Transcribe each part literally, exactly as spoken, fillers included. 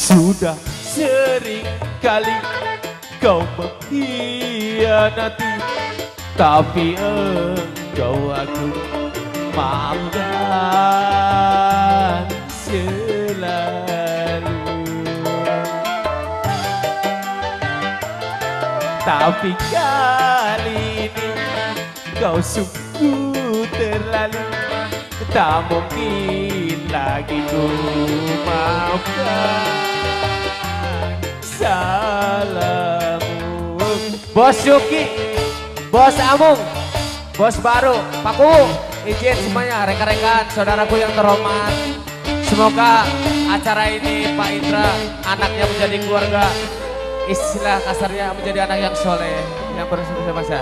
Sudah sering kali kau mengkhianati, tapi engkau aku maafkan selalu. Tapi kali ini kau sungguh terlalu, tak mungkin lagi ku maafkan salahmu. Bos Yuki, Bos Amung, Bos Baru, Pak Kuwu, izin semuanya rekan-rekan saudaraku yang terhormat. Semoga acara ini Pak Indra anaknya menjadi keluarga, istilah kasarnya menjadi anak yang soleh, yang bersama-sama.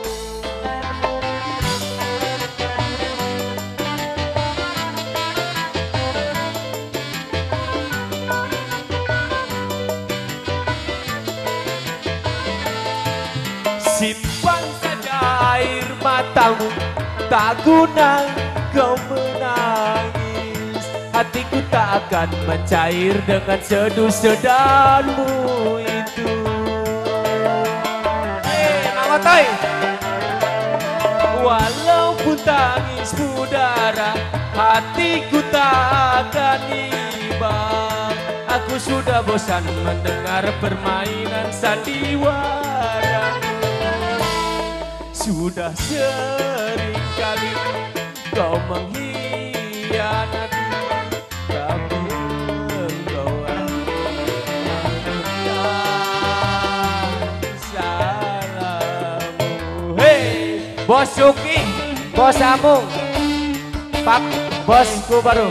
Simpan saja air matamu, tak guna kau menangis. Hatiku tak akan mencair dengan seduh-sedanmu itu. Hei, Mama Toy. Walaupun tangismu darah, hatiku tak akan imbang. Aku sudah bosan mendengar permainan sandiwara. Sudah sering kali kau mengkhianati, tapi engkau maafkan salahmu. Hei, Bos Yuki, Bos Amung, Pak Bosku Baru.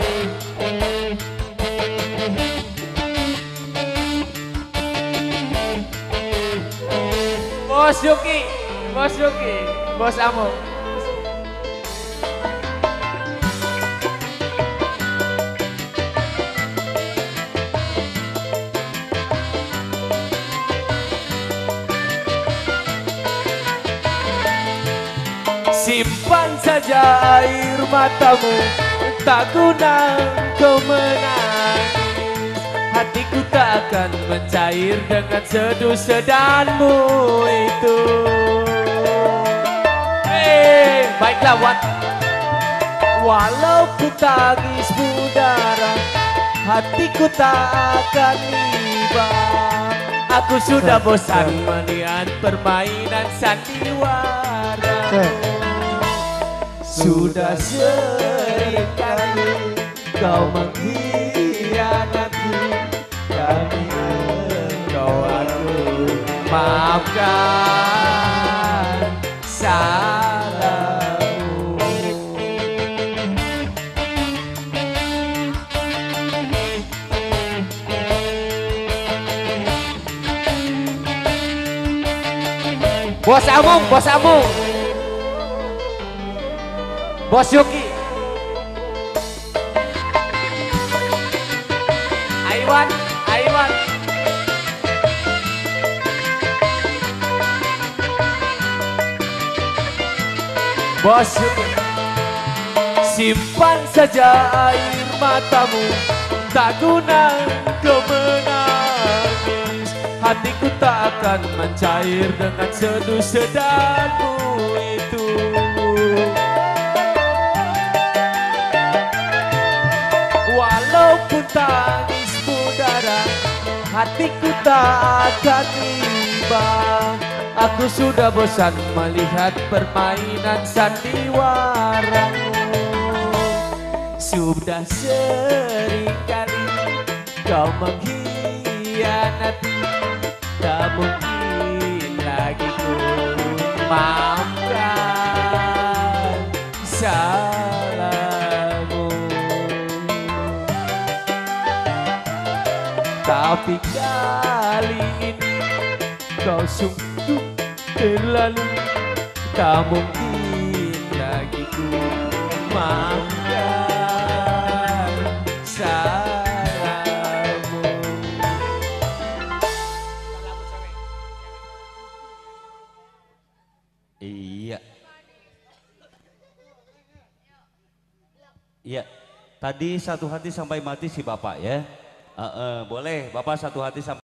Bos Yuki, Bos Yuki, Bos Amung. Simpan saja air matamu, tak guna kau menangis. Hatiku tak akan mencair dengan seduh sedanmu itu. Hei, baiklah Wat. Walaupun tangismu darah, hatiku tak akan imbang. Aku sudah bosan melihat permainan sandiwara. Sudah sering kali kau mengkhianati, tapi engkau aku maafkan salahmu. Bos Amung, Bos Amung, Bos Yuki, Aiwan, Aiwan. Bos Yuki, simpan saja air matamu, tak guna kau menangis. Hatiku tak akan mencair dengan seduh sedanmu itu. Walaupun tangismu darah, hatiku tak akan imbang. Aku sudah bosan melihat permainan sandiwaramu. Sudah sering kali kau mengkhianati, tak mungkin lagi ku maafkan salahmu. Tapi kali ini kau sungguh terlalu, tak mungkin lagi ku maafkan salahmu. Iya. Iya. Tadi satu hati sampai mati si Bapak ya. Uh, uh, boleh, Bapak satu hati sama